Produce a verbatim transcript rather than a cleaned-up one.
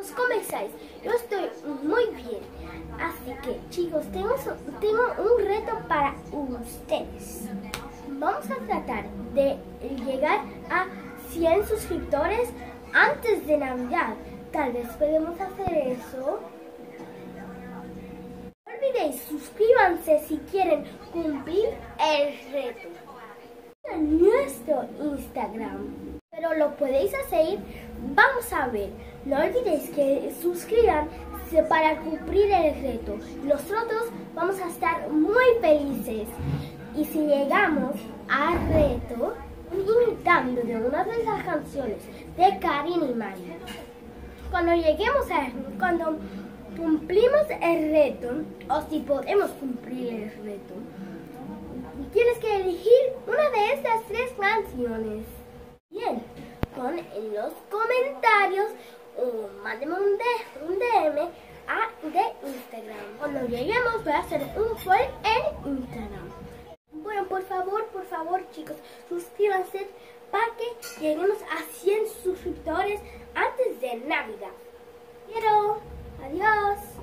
chicos, ¿cómo estáis? Yo estoy muy bien. Así que, chicos, tengo, tengo un reto para ustedes. Vamos a tratar de llegar a cien suscriptores antes de Navidad. Tal vez podemos hacer eso. No olvidéis, suscríbanse si quieren cumplir el reto. En nuestro Instagram. Pero lo podéis hacer. Vamos a ver. No olvidéis que suscriban para cumplir el reto. Nosotros vamos a estar muy felices. Y si llegamos al reto, imitando de una de las canciones de Karin y Mari. Cuando lleguemos a cuando cumplimos el reto, o si podemos cumplir el reto, tienes que elegir una de estas tres canciones. Bien, pon en los comentarios o mándeme un, D, un D M a, de Instagram. Cuando lleguemos voy a hacer un poll en Instagram. Bueno, por favor, por favor, chicos, suscríbanse para que lleguemos a cien suscriptores antes de Navidad. Quiero. Adiós.